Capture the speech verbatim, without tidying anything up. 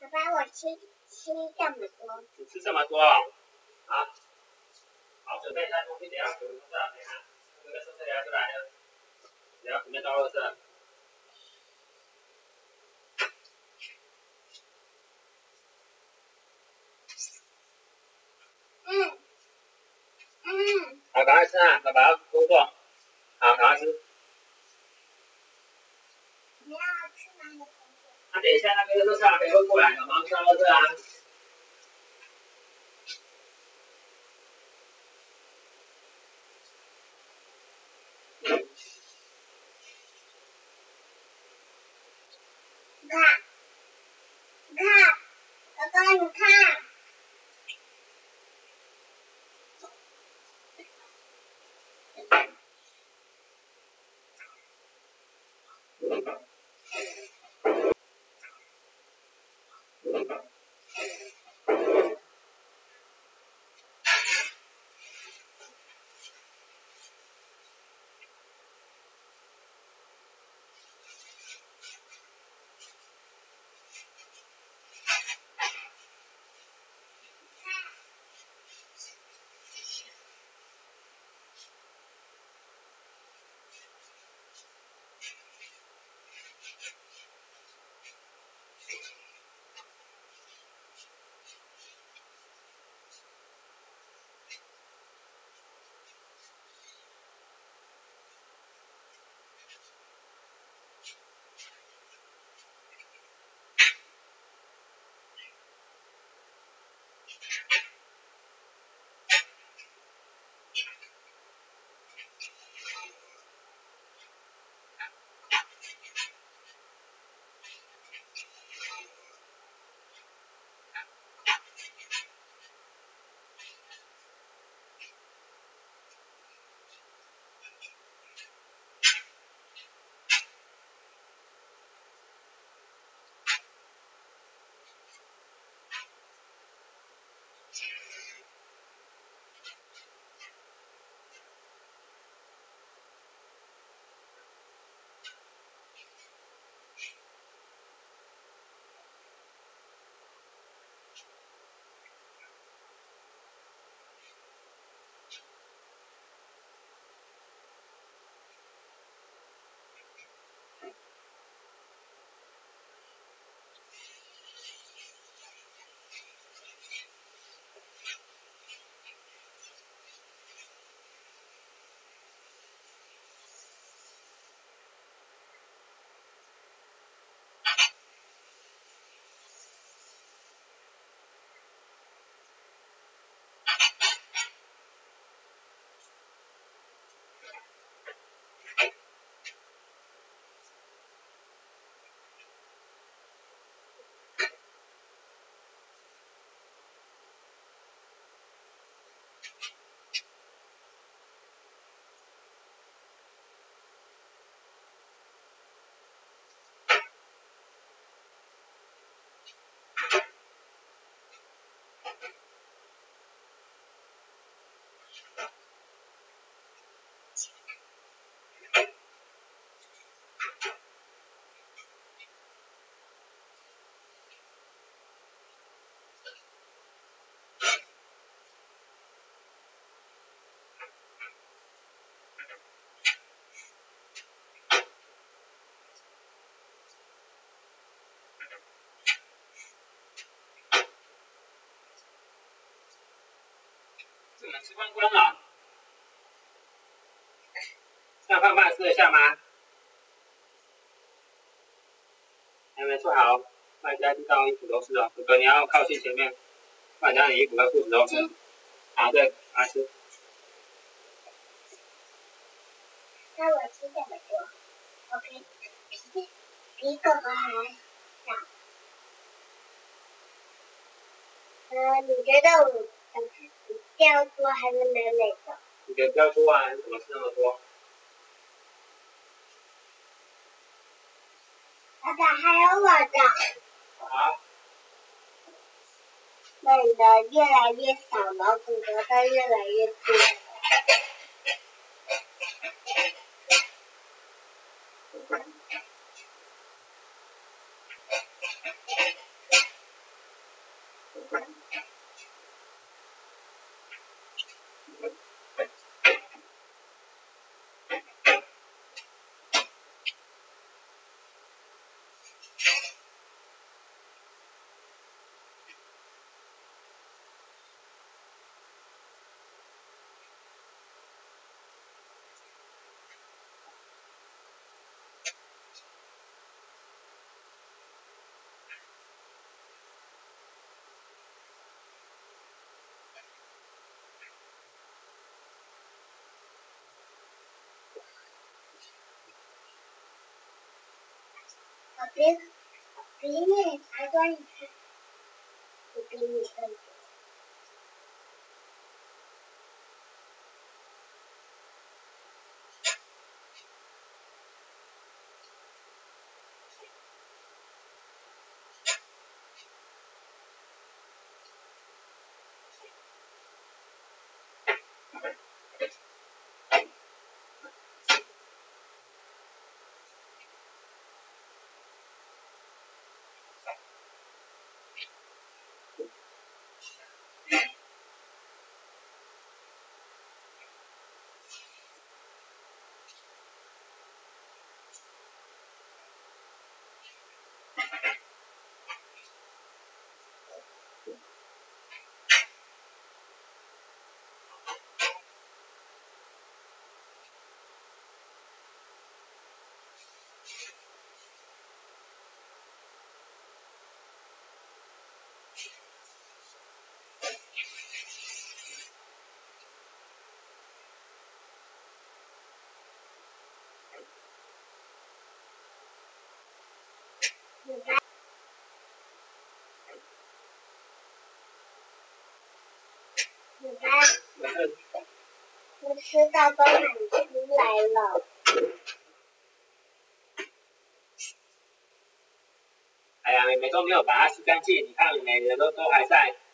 爸爸，我吃吃这么多。 你吃这么多啊？好，准备一下东西，等下准备上，等下这个收拾来出来了，等下准备倒垃圾。 嗯嗯。 好，赶快吃啊！爸爸要工作。好，赶快吃。 你要吃哪里？ 那、啊、等一下那个垃圾谁会过来的？忙上垃圾啊！ 你看，你看，爸爸，你看。 这能吃光光了？这样饭饭吃得下吗？还没做好，大家地上衣服都是哦。哥哥，你要靠近前面，不然你衣服跟裤子都是。好，对，来吃。 那我吃这么多 ，OK， 比比哥哥还小。呃，你觉得我掉多还是美美的？ 你的掉多啊？你怎么吃那么多？ 爸爸还有我的。 好。 那你的越来越少了，哥哥的越来越多。 我比比你还多一次，我比你更多。你看，你看，我吃到都喊出来了。 哎呀，你们都没有把它洗干净，你看每个都都还在。